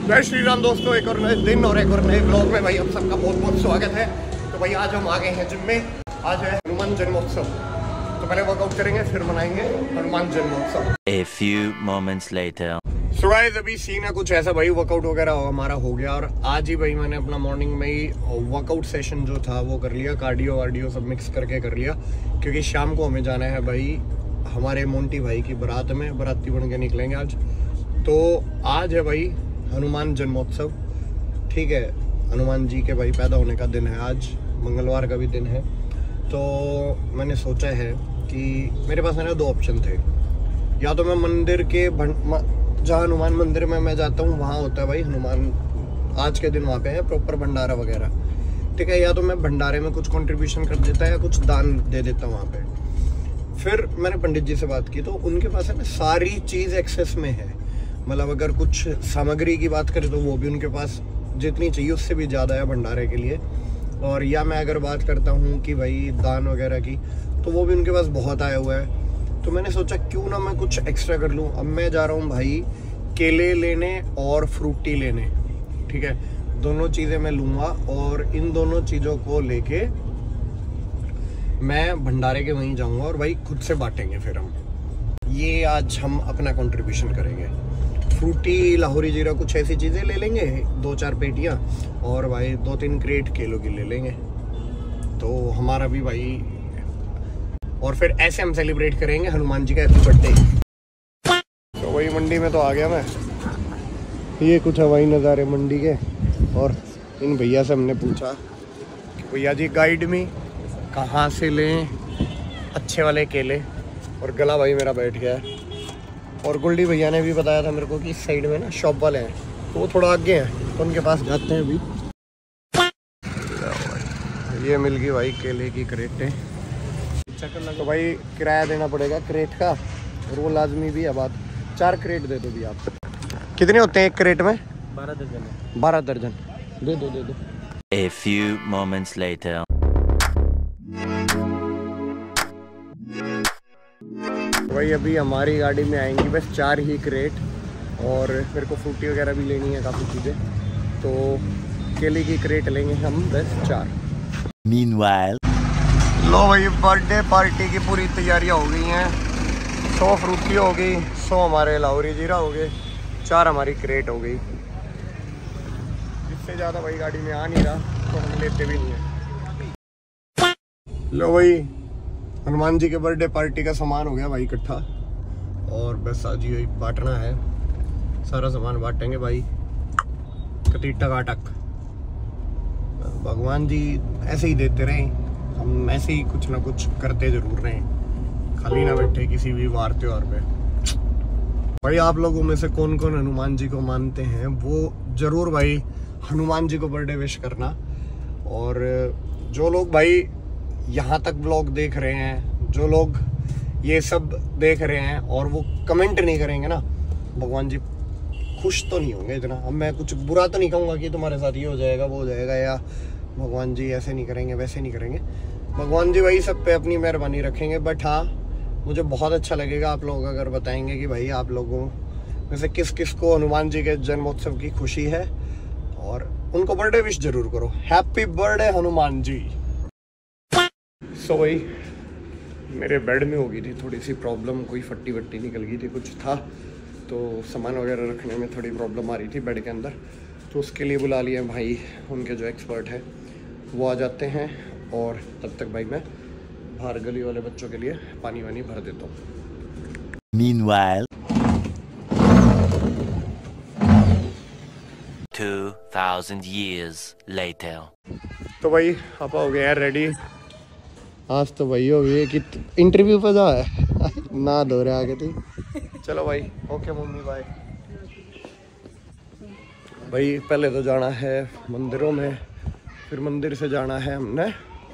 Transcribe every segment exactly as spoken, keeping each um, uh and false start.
जय श्री राम दोस्तों, एक और नए दिन और एक और नए ब्लॉग में भाई आप सबका बहुत बहुत स्वागत है। तो भाई आज हम आ गए हैं जिम में। आज है हनुमान जन्मोत्सव, तो पहले वर्कआउट करेंगे फिर मनाएंगे हनुमान जन्मोत्सव। A few moments later. So guys, अभी सीन है कुछ ऐसा भाई, वर्कआउट वगैरह हमारा हो गया और आज ही भाई मैंने अपना मॉर्निंग में ही वर्कआउट सेशन जो था वो कर लिया, कार्डियो वार्डियो सब मिक्स करके कर लिया, क्योंकि शाम को हमें जाना है भाई हमारे मोंटी भाई की बारात में, बाराती बन के निकलेंगे आज। तो आज है भाई हनुमान जन्मोत्सव, ठीक है, हनुमान जी के भाई पैदा होने का दिन है आज, मंगलवार का भी दिन है। तो मैंने सोचा है कि मेरे पास है ना दो ऑप्शन थे, या तो मैं मंदिर के जहाँ हनुमान मंदिर में मैं जाता हूँ वहाँ होता है भाई हनुमान, आज के दिन वहाँ पे है प्रॉपर भंडारा वगैरह, ठीक है, या तो मैं भंडारे में कुछ कंट्रीब्यूशन कर देता या कुछ दान दे देता हूँ वहाँ पे। फिर मैंने पंडित जी से बात की तो उनके पास है ना सारी चीज़ एक्सेस में है, मतलब अगर कुछ सामग्री की बात करें तो वो भी उनके पास जितनी चाहिए उससे भी ज़्यादा है भंडारे के लिए। और या मैं अगर बात करता हूँ कि भाई दान वगैरह की तो वो भी उनके पास बहुत आया हुआ है। तो मैंने सोचा क्यों ना मैं कुछ एक्स्ट्रा कर लूँ। अब मैं जा रहा हूँ भाई केले लेने और फ्रूटी लेने, ठीक है, दोनों चीज़ें मैं लूँगा और इन दोनों चीज़ों को लेके मैं भंडारे के वहीं जाऊँगा और भाई खुद से बांटेंगे। फिर हम ये आज हम अपना कंट्रीब्यूशन करेंगे। फ्रूटी लाहौरी जीरा कुछ ऐसी चीज़ें ले लेंगे, दो चार पेटियाँ, और भाई दो तीन क्रेट केलों की ले लेंगे, तो हमारा भी भाई, और फिर ऐसे हम सेलिब्रेट करेंगे हनुमान जी का हैप्पी बर्थडे। तो वही मंडी में तो आ गया मैं, ये कुछ हवाई नज़ारे मंडी के। और इन भैया से हमने पूछा कि भैया जी गाइड में कहाँ से लें अच्छे वाले केले, और गला भाई मेरा बैठ गया है। और गुल्डी भैया ने भी बताया था मेरे को कि इस साइड में ना शॉप वाले हैं, तो वो थोड़ा आगे हैं, तो उनके पास जाते हैं अभी। ये मिल गई भाई केले की क्रेटें, तो भाई किराया देना पड़ेगा क्रेट का, और वो लाजमी भी है बात। चार क्रेट दे दो भी आप। कितने होते हैं एक क्रेट में? बारह दर्जन। बारह दर्जन दे दो दे दो। A few moments later. भाई अभी हमारी गाड़ी में आएंगी बस चार ही क्रेट, और मेरे को फ्रूटी वगैरह भी लेनी है काफ़ी चीज़ें, तो केले की क्रेट लेंगे हम बस चार। Meanwhile. लो भाई बर्थडे पार्टी की पूरी तैयारियां हो गई हैं। सौ फ्रूटी हो गई, सौ हमारे लाहौरी जीरा हो गए, चार हमारी क्रेट हो गई। इससे ज़्यादा भाई गाड़ी में आ नहीं रहा तो हम लेते भी नहीं है। लो भाई हनुमान जी के बर्थडे पार्टी का सामान हो गया भाई इकट्ठा, और बस आज ही बांटना है, सारा सामान बांटेंगे भाई कती टकाटक। भगवान जी ऐसे ही देते रहें, हम ऐसे ही कुछ ना कुछ करते जरूर रहें, खाली ना बैठे किसी भी वार त्योहार पे। भाई आप लोगों में से कौन कौन हनुमान जी को मानते हैं वो जरूर भाई हनुमान जी को बर्थडे विश करना। और जो लोग भाई यहाँ तक ब्लॉग देख रहे हैं, जो लोग ये सब देख रहे हैं और वो कमेंट नहीं करेंगे ना, भगवान जी खुश तो नहीं होंगे इतना। अब मैं कुछ बुरा तो नहीं कहूँगा कि तुम्हारे साथ ये हो जाएगा वो हो जाएगा, या भगवान जी ऐसे नहीं करेंगे वैसे नहीं करेंगे। भगवान जी वही सब पे अपनी मेहरबानी रखेंगे। बट हाँ, मुझे बहुत अच्छा लगेगा आप लोग अगर बताएंगे कि भाई आप लोगों में से किस किस को हनुमान जी के जन्मोत्सव की खुशी है, और उनको बर्थडे विश जरूर करो। Happy birthday Hanuman ji. So भाई मेरे बेड में हो गई थी थोड़ी सी प्रॉब्लम, कोई फट्टी वट्टी निकल गई थी, कुछ था, तो सामान वगैरह रखने में थोड़ी प्रॉब्लम आ रही थी बेड के अंदर। तो उसके लिए बुला लिए भाई उनके जो एक्सपर्ट है वो आ जाते हैं, और तब तक भाई मैं बाहर गली वाले बच्चों के लिए पानी वानी भर देता हूँ। Meanwhile. Two thousand years later. तो भाई आप हो गए यार रेडी। आज तो भाई हो गई कि इंटरव्यू पे जा है ना दो रहे आगे थी। चलो भाई ओके मम्मी बाय। भाई पहले तो जाना है मंदिरों में, फिर मंदिर से जाना है हमने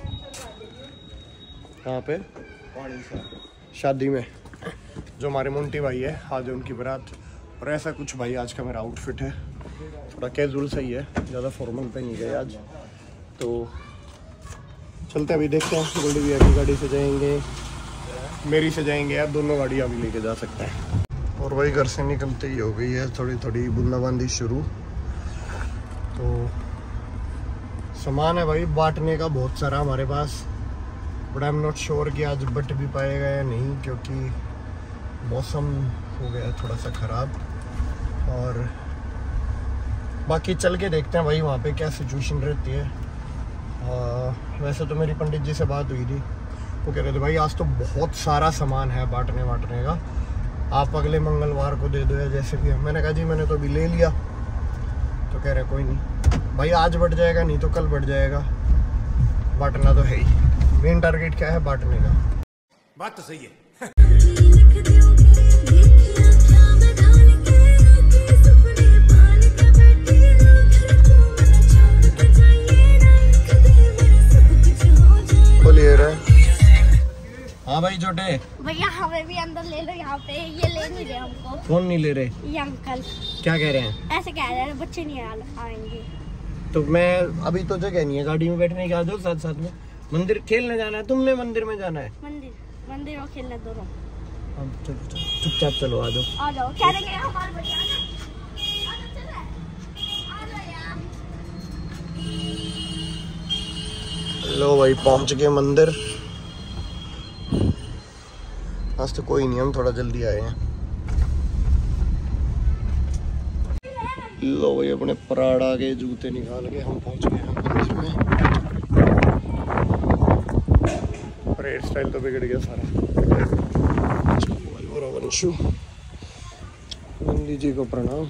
यहाँ पे शादी में, जो हमारे मोंटी भाई है, आज उनकी बारात। और ऐसा कुछ भाई आज का मेरा आउटफिट है, थोड़ा कैजुअल सही है, ज़्यादा फॉर्मल पे नहीं गए आज। तो चलते अभी देखते हैं, गोल्डी भैया की गाड़ी से जाएंगे, मेरी से जाएंगे, यार दोनों गाड़ियाँ अभी लेके जा सकते हैं। और वही घर से निकलते ही हो गई है थोड़ी थोड़ी बूंदाबांदी शुरू, तो सामान है भाई बांटने का बहुत सारा हमारे पास, but I am not sure कि आज बट भी पाएगा या नहीं, क्योंकि मौसम हो गया थोड़ा सा ख़राब। और बाकी चल के देखते हैं भाई वहाँ पे क्या सिचुएशन रहती है। आ, वैसे तो मेरी पंडित जी से बात हुई थी, वो कह रहे थे भाई आज तो बहुत सारा सामान है बांटने बांटने का, आप अगले मंगलवार को दे दो या जैसे भी है। मैंने कहा जी मैंने तो अभी ले लिया। तो कह रहे कोई नहीं भाई, आज बढ़ जाएगा नहीं तो कल बढ़ जाएगा, बांटना तो है ही। मेन टारगेट क्या है बांटने का। बात तो सही है। हाँ भाई छोटे भैया हमें भी अंदर ले लो, यहाँ पे ये ले नहीं रहे हमको। कौन नहीं ले रहे? ये अंकल। क्या कह रहे हैं? ऐसे कह रहे हैं बच्चे नहीं आ, आएंगे। तो मैं अभी तो जगह नहीं है गाड़ी में बैठने की, आ जाओ साथ साथ में। मंदिर खेलने जाना है, तुमने मंदिर में जाना है? मंदिर मंदिर और खेलने दोनों। चुपचाप चलो आ जाओ। आ जाओ क्या देंगे हमारे भैया ना? लो भाई पहुंच गए मंदिर। आज तो कोई नहीं, हम थोड़ा जल्दी आए हैं। लो भाई अपने पराड़ा के जूते निकाल के हम पहुंच गए हैं मंदिर में। और हेयर स्टाइल तो बिगड़ गया सारा। वंशु नंदी जी को प्रणाम।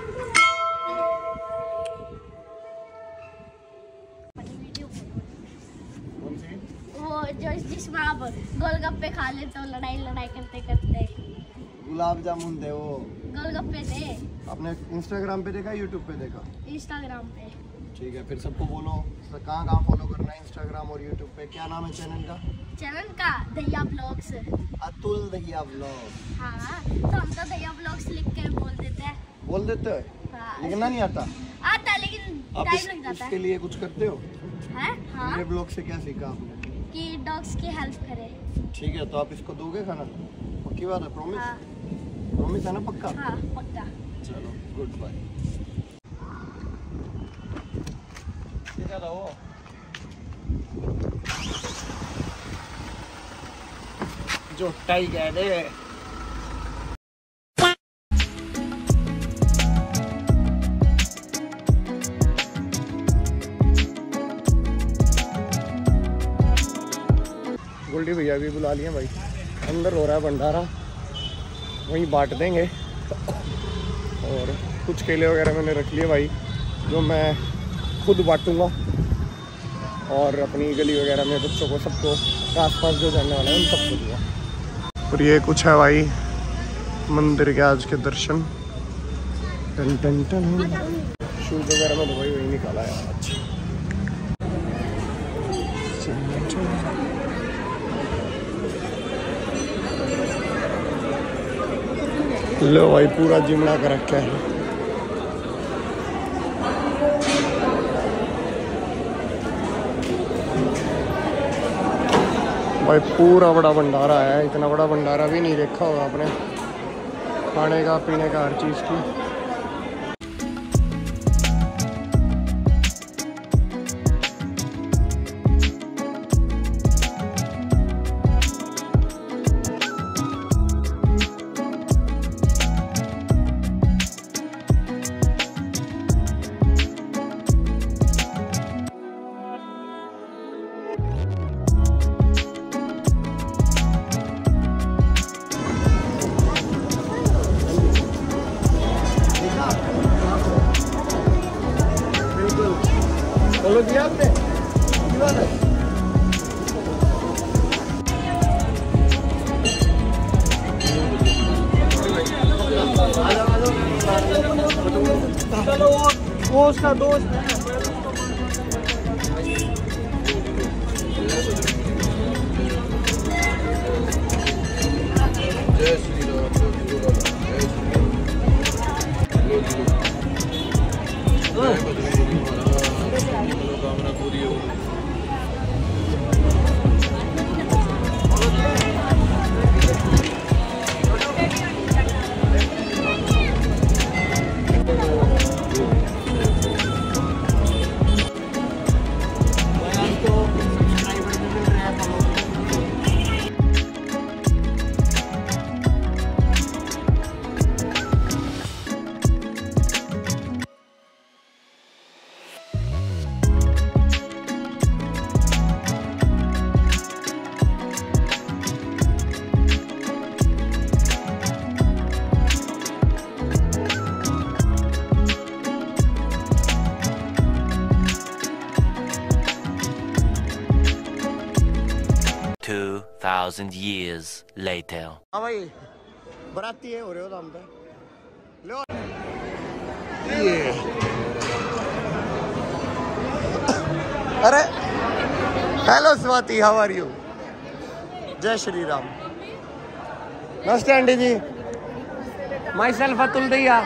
जो जिसमें आप गोलगप्पे खा लेते हो लड़ाई लड़ाई करते करते। गुलाब जामुन थे वो, गोलगप्पे थे। आपने इंस्टाग्राम पे देखा यूट्यूब पे देखा? इंस्टाग्राम पे। ठीक है फिर सबको बोलो कहाँ कहाँ फॉलो करना है इंस्टाग्राम और यूट्यूब पे। क्या नाम है चैनल का? चैनल का दहिया ब्लॉग्स। अतुल दहिया ब्लॉग। हाँ तो हम तो दहिया ब्लॉग्स लिख के बोल देते हैं। बोल देते हो? हाँ। लिखना नहीं आता? आता है लेकिन आप टाइम इस, लग जाता इसके है। लिए कुछ करते हो? है? हाँ। मेरे ब्लॉग से क्या सीखा आपने? कि डॉग्स की हेल्प करे। ठीक है तो आप इसको दोगे खाना? पक्की बात है? प्रॉमिस? हाँ। प्रॉमिस है ना पक्का? हाँ पक्का। चलो गुड बाय। क्या था वो? जो टाई कह दे। गोल्डी भैया भी बुला लिए भाई, अंदर हो रहा है भंडारा, वहीं बांट देंगे। और कुछ केले वगैरह मैंने रख लिए भाई, जो मैं खुद बांटूंगा और अपनी गली वगैरह में बच्चों को सबको आसपास जो जानने वाला है उन सबको दूंगा। और ये कुछ है भाई मंदिर के आज के दर्शन। टन टन टन शूज वगैरह में तो भाई वही निकाला है आज। लो भाई पूरा जिमना कर रखा है। भाई पूरा बड़ा भंडारा है, इतना बड़ा भंडारा भी नहीं देखा होगा आपने, खाने का पीने का हर चीज़ की। बोलो दिया आपने? चलो वो उसका दोस्त है। जय श्री राम, जय श्री राम। मनोकामना पूरी हो। thousand years later. हाँ भाई बराती है हो रहे हो दाम पे लो ये अरे hello Swati how are you Jai Shri Ram नमस्ते aunty ji myself Atul Dahiya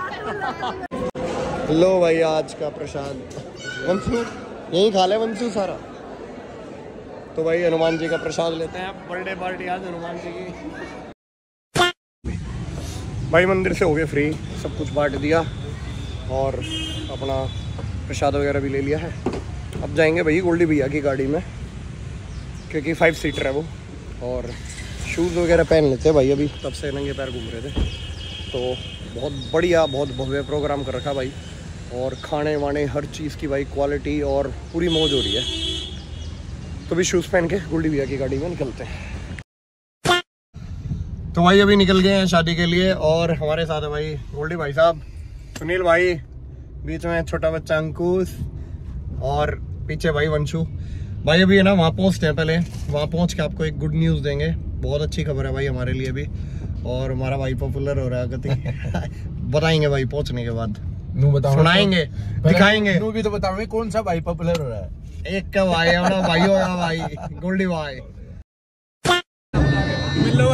लो भाई आज का प्रसाद वंशु यही खा ले वंशु सारा तो भाई हनुमान जी का प्रसाद लेते हैं बर्थडे पार्टी आज हनुमान जी की भाई मंदिर से हो गए फ्री सब कुछ बांट दिया और अपना प्रसाद वगैरह भी ले लिया है अब जाएंगे भाई गोल्डी भैया की गाड़ी में क्योंकि फाइव सीटर है वो और शूज़ वगैरह पहन लेते हैं भाई अभी तब से नंगे पैर घूम रहे थे तो बहुत बढ़िया बहुत भव्य प्रोग्राम कर रखा भाई और खाने वाने हर चीज़ की भाई क्वालिटी और पूरी मौज हो रही है तो भी शूज़ पहन के गोल्डी भैया की गाड़ी में निकलते हैं तो भाई अभी निकल गए हैं शादी के लिए और हमारे साथ है भाई गोल्डी भाई साहब सुनील भाई बीच में छोटा बच्चा अंकुश और पीछे भाई वंशु भाई अभी है ना वहाँ पहुँचते हैं पहले वहाँ पहुँच के आपको एक गुड न्यूज़ देंगे बहुत अच्छी खबर है भाई हमारे लिए भी और हमारा भाई पॉपुलर हो रहा है गति बताएंगे भाई पहुँचने के बाद सुनाएंगे दिखाएंगे भी तो बताओ कौन सा भाई पॉपुलर हो रहा है एक का भाई अपना भाई होगा भाई गोल्डी भाई मिलो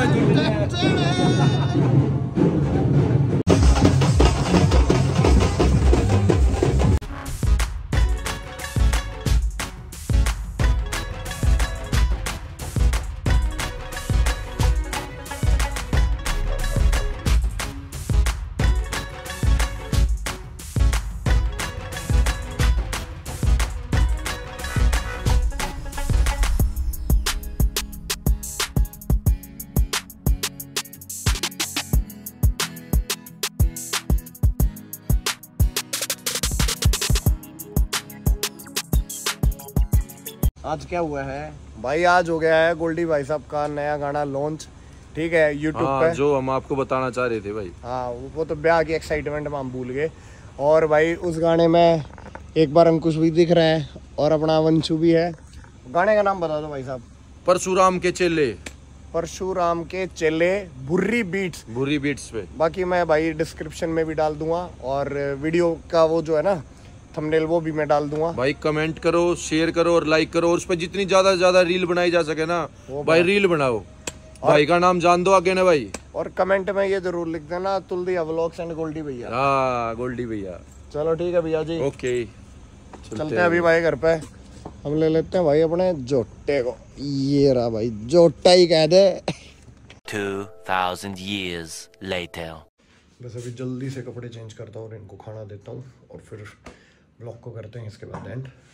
आज क्या हुआ है भाई आज हो गया है गोल्डी भाई साहब का नया गाना लॉन्च ठीक है यूट्यूब हाँ, पे जो हम आपको बताना चाह रहे थे भाई हाँ वो तो ब्याह की एक्साइटमेंट में हम भूल गए और भाई उस गाने में एक बार अंकुश भी दिख रहा है और अपना वंशु भी है गाने का नाम बता दो भाई साहब परशुराम के चेले परशुराम के चेले बुर्री बीट्स बुरी बीट्स पे बाकी मैं भाई डिस्क्रिप्शन में भी डाल दूंगा और वीडियो का वो जो है ना थंबनेल वो भी मैं डाल दूंगा भाई कमेंट करो शेयर करो और लाइक करो और उस पर जितनी ज्यादा से ज्यादा रील बनाई जा सके ना भाई रील बनाओ भाई का नाम जान दो आगे ना भाई और कमेंट में ये जरूर लिख देना तुलदिया व्लॉग्स एंड गोल्डी भैया हाँ गोल्डी भैया चलो ठीक है भैया जी ओके चलते हैं अभी भाई घर पे हम ले लेते हैं भाई अपने जोटे को ये रहा भाई जोटा ही कह दे Two thousand years later. बस अभी जल्दी से कपड़े चेंज करता हूँ और इनको खाना देता हूँ और फिर ब्लॉग को करते हैं इसके बाद एंड